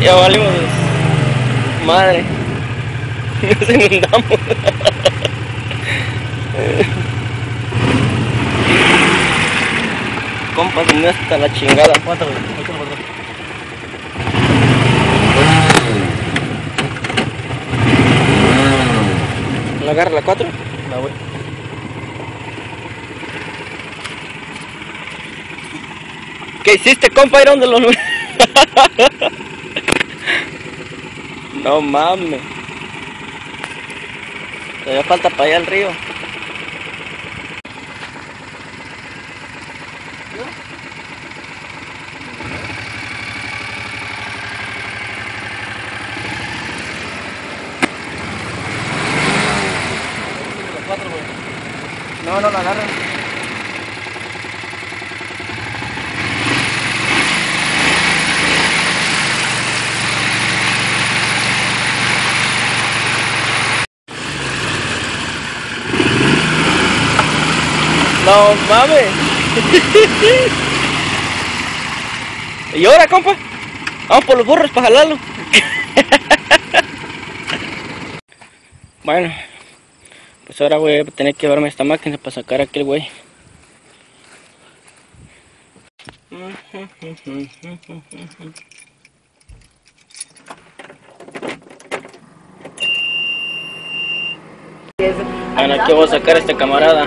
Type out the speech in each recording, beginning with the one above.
Ya valimos, madre. Nos inundamos. Compa, se me hasta la chingada. ¿Cuánto, güey? Ahorita lo guardo. ¿No agarra la 4? No, güey. ¿Qué hiciste, compa? ¿Era donde los... No mames. Todavía falta para allá el río. No, no la agarran. No mames. ¿Y ahora, compa? Vamos por los burros para jalarlo. Bueno, pues ahora voy a tener que llevarme esta máquina para sacar a aquel güey. Bueno, aquí voy a sacar a este camarada.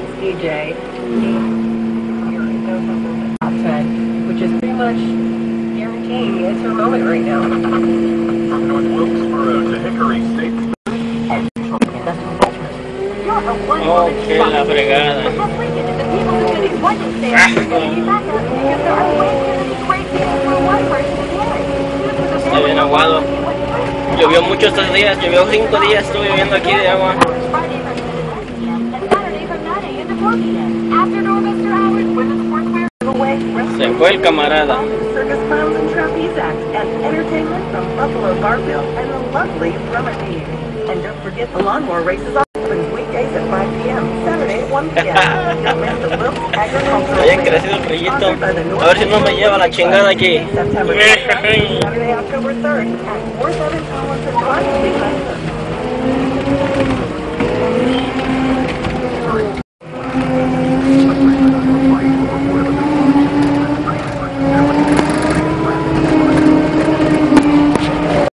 Oh, qué la fregada. Está bien aguado. Llovió mucho estos días, llovió 5 días, estuve lloviendo aquí de agua. Se fue el camarada. And don't forget the lawnmower races open weekdays at 5 p.m., Saturday at 1 p.m. Hayan crecido el brillito. A ver si no me lleva la chingada aquí. Saturday, October 3rd at 470 Collins and Drive.